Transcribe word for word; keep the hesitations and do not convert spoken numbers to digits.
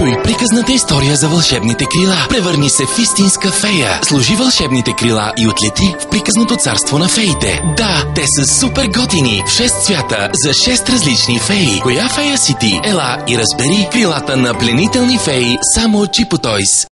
Чуй приказната история за вълшебните крила. Превърни се в истинска фея. Сложи вълшебните крила и отлети в приказното царство на феите. Да, те са супер готини. В шест цвята за шест различни феи. Коя фея си ти? Ела и разбери крилата на пленителни феи само от Чипо Тойс.